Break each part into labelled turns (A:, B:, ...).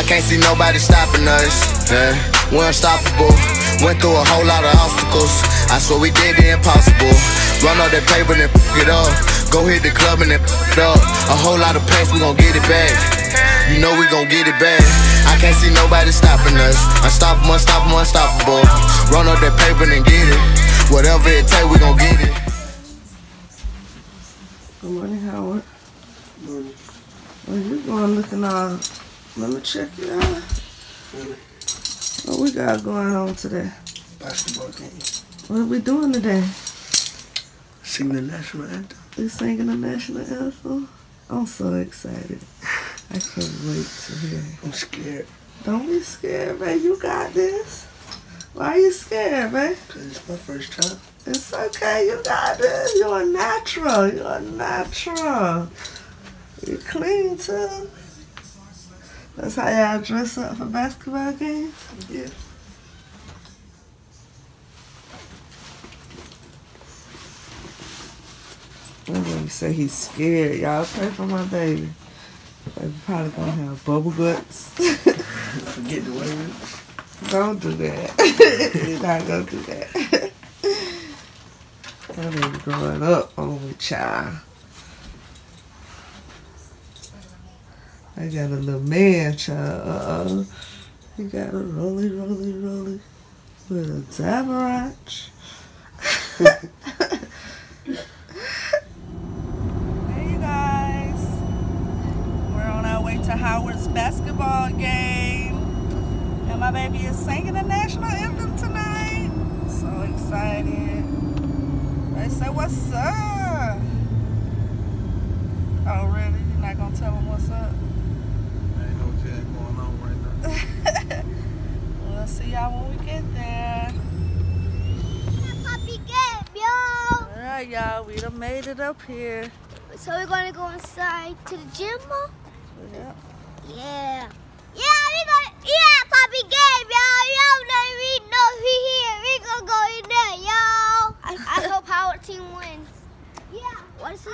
A: can't see nobody stopping us. Yeah, we're unstoppable. Went through a whole lot of obstacles. I swear we did the impossible. Run up that paper and it up. Go hit the club and it up. A whole lot of pace, we gon' get it back. You know we gon' get it back. I can't see nobody stopping us. Unstoppable, unstoppable, unstoppable. Run up that paper and get it. Whatever it take, we gon' get it.
B: Good morning, Howard. Good morning. Where you going looking all? Let me check you out. What we got going on today?
C: Basketball game.
B: What are we doing today?
C: Singing the national anthem.
B: We singing the national anthem? I'm so excited. I can't wait to hear it.
C: I'm scared.
B: Don't be scared, babe. You got this. Why are you scared, babe?
C: Because it's my first time.
B: It's okay. You got this. You're a natural. You're a natural. You're clean, too. That's how y'all dress up for basketball games?
C: Yeah.
B: And when you say he's scared, y'all pray for my baby. Baby probably gonna have bubble guts.
C: Forget the words.
B: Don't do that. You're not gonna do that. That baby growing up on me, child. I got a little man, child. He got a rolly with a Zavarach. Hey, you guys. We're on our way to Howard's basketball game. And my baby is singing the national anthem tonight. So excited. They say, what's up? Oh, really? You're not going to tell them what's up?
C: Going on right now.
B: We'll see y'all when we get there.
D: Puppy game, yo!
B: Alright, y'all, we done made it up here.
D: So we're gonna go inside to the gym, Mom?
B: Yeah.
D: Yeah. Yeah, puppy game, yo! Yo, we know we here. We gonna go in there, yo! I hope our team wins. Yeah. What is it?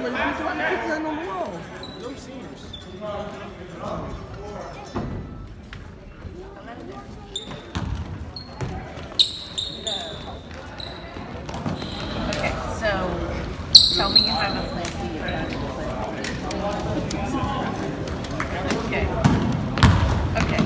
B: Okay, so tell me you have a plan for you. Okay. Okay.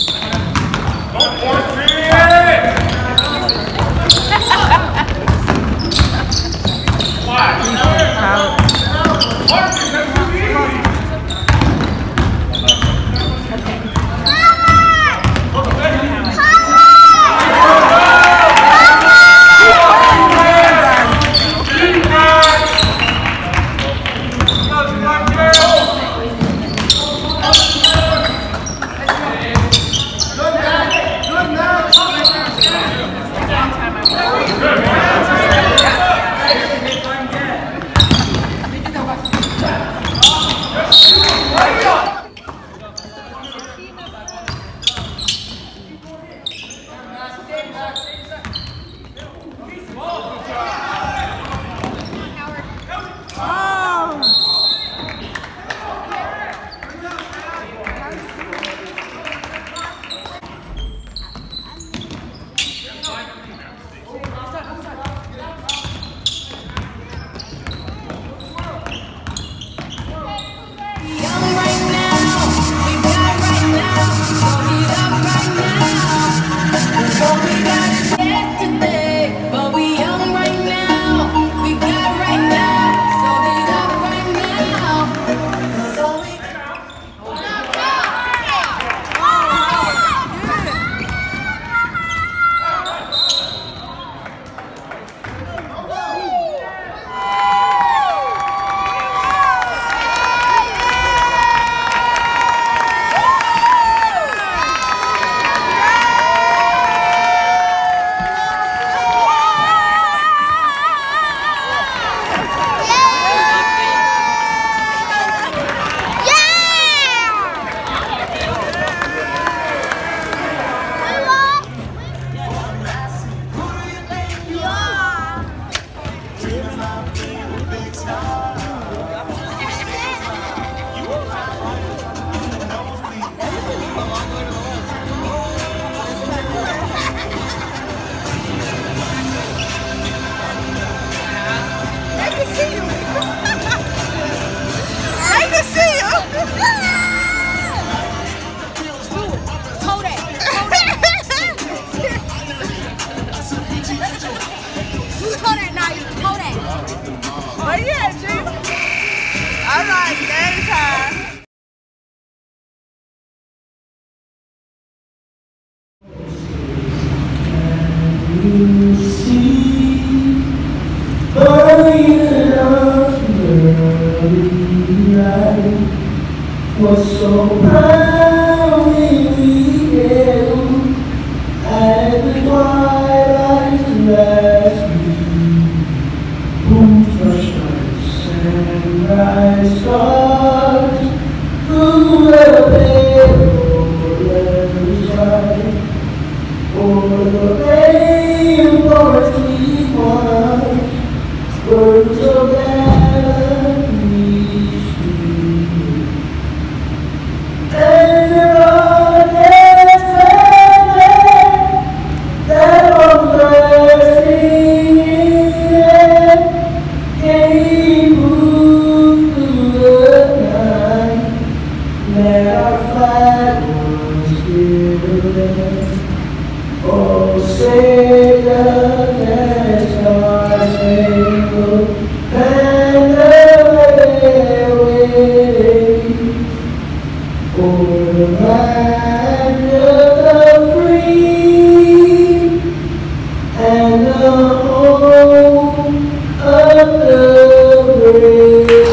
C: Was so proudly we hailed at the twilight's last gleam, whose rush and bright stars who will pale the sky, for the rainforest we watch, birds of gallantry stream. And there are days that on bursting in can move through the night, let our flag once given. Oh, say the stars spangled banner waving o'er the land of the free and the home of the brave.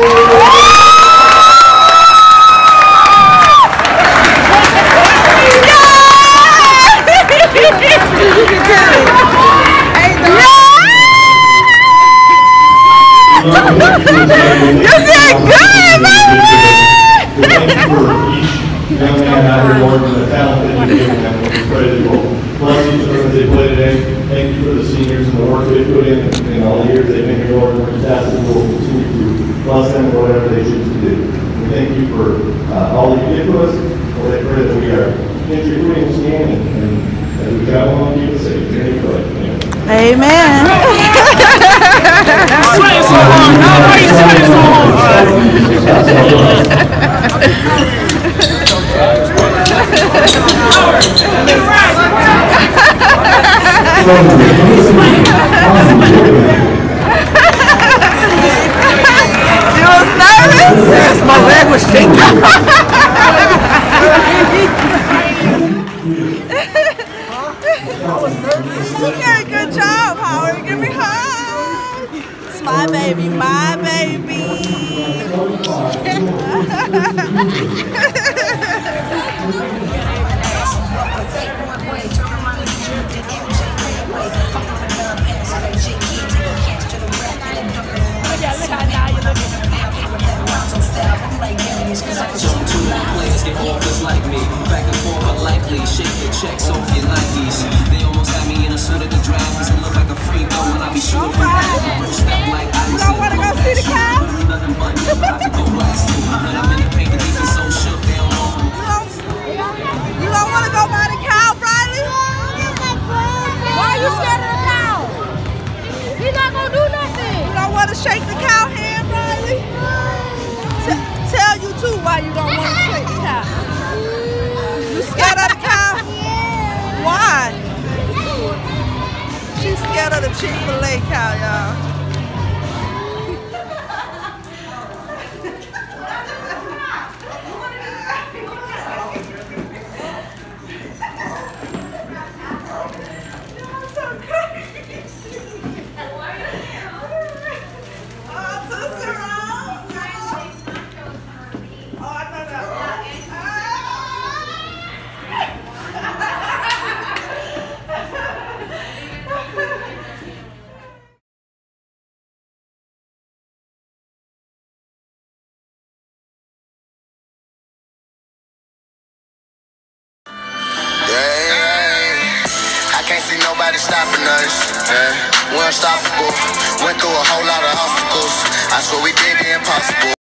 E: You did good, man! Thank you for each young man out here working the talent that you've given them. We're ready to go. Bless each other as they play today. Thank you for the seniors and the work they put in all the years they've been here working fantastic. We'll continue to bless them in whatever they choose to do. We thank you for all that you did for us. Lord, I pray that we are entry free and scan and that we travel on and keep us safe.
B: Amen.
F: Sweating so hard. Now why are you sweating so hard?
B: You was nervous?
F: Yes, my leg was shaking.
B: Okay, good job, Howard. Give me a hug. It's my baby, my baby.
G: Like me, back and forth unlikely, shake your checks off your Nikes. They almost had me in a suit at the draft, cause it look like a free throw when I be shooting from that. Step like I
B: You don't want to go see the cow?
G: nothing but I could go blast too. But I'm in the paint, the defense so shook, they don't know.
B: You don't want to go buy the cow, Riley? Why are you scared of the cow? He's not going to do nothing. You don't want to shake the cow hand, Riley? Tell you too why you don't want to shake the cow. You scared of the cow? Why? She's scared of the Chick-fil-A cow, y'all.
A: Can't see nobody stopping us. We're unstoppable. Went through a whole lot of obstacles. I swear we did the impossible.